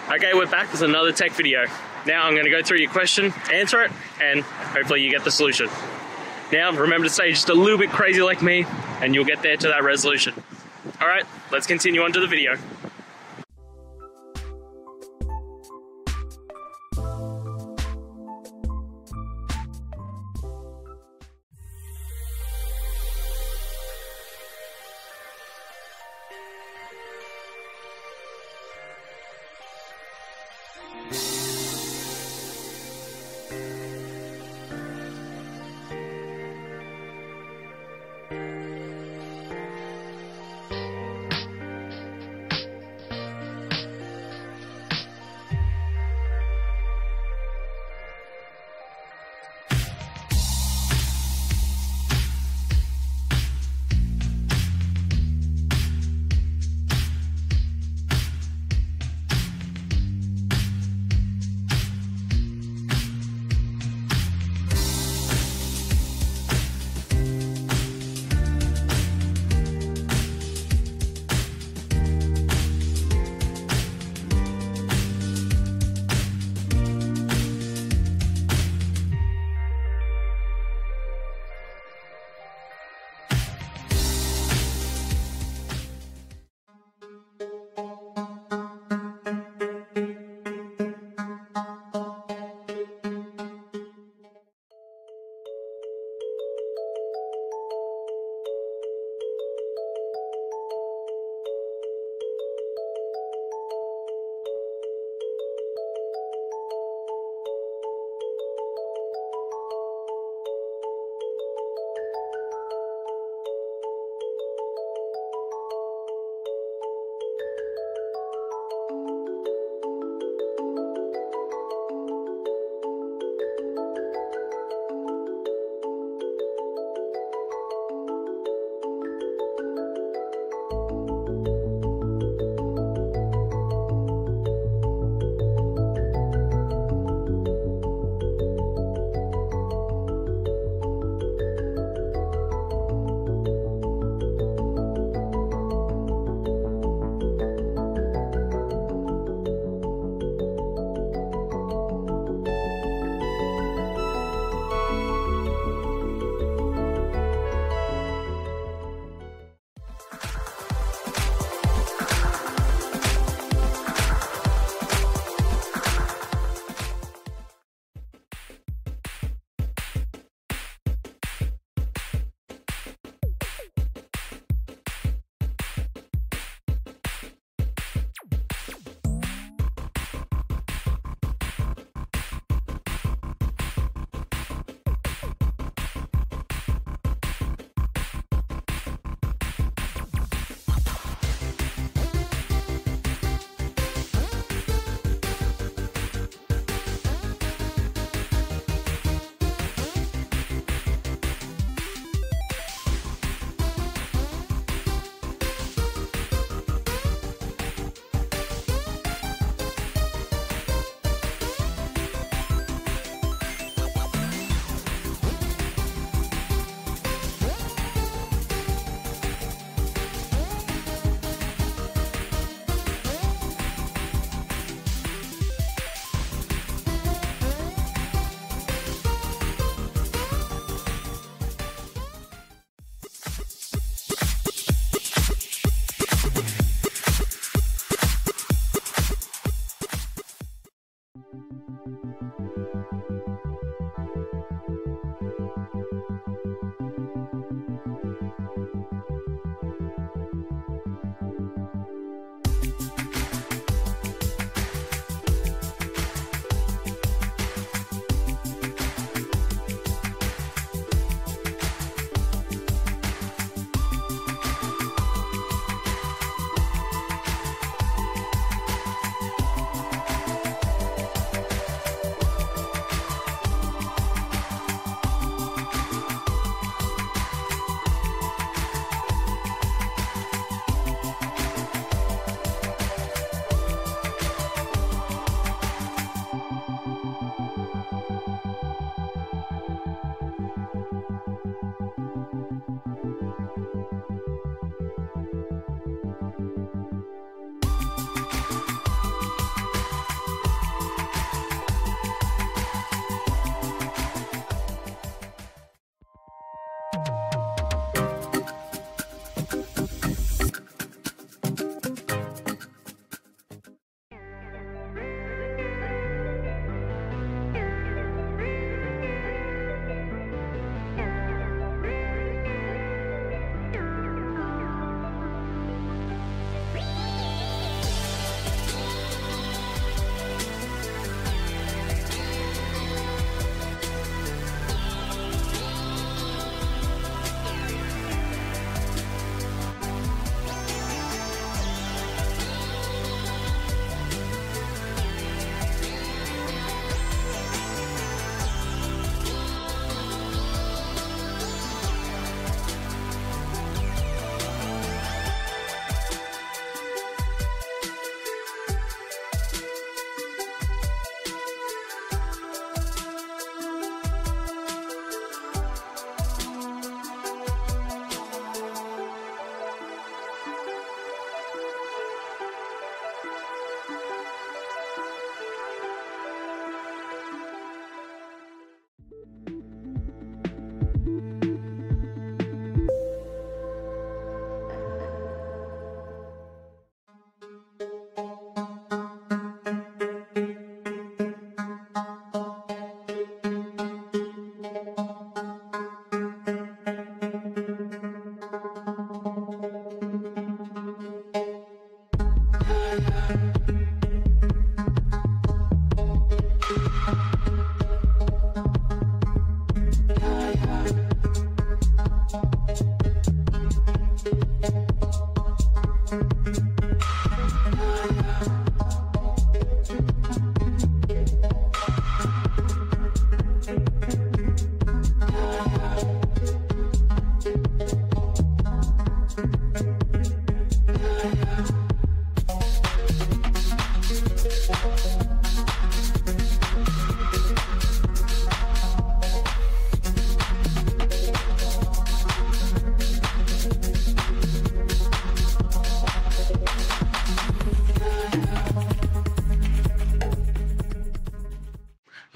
Okay, we're back with another tech video. Now I'm going to go through your question, answer it, and hopefully you get the solution. Now remember to stay just a little bit crazy like me, and you'll get there to that resolution. Alright, let's continue on to the video.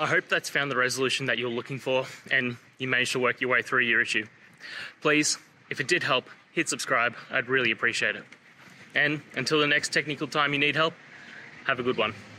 I hope that's found the resolution that you're looking for and you managed to work your way through your issue. Please, if it did help, hit subscribe. I'd really appreciate it. And until the next technical time you need help, have a good one.